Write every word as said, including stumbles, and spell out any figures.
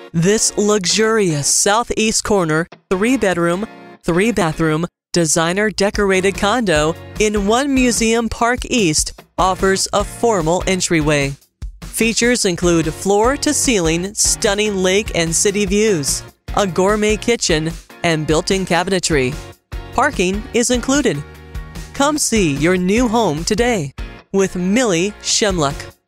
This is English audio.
This luxurious southeast corner, three-bedroom, three-bathroom, designer-decorated condo in One Museum Park East offers a formal entryway. Features include floor-to-ceiling stunning lake and city views, a gourmet kitchen, and built-in cabinetry. Parking is included. Come see your new home today with Millie Shemluck.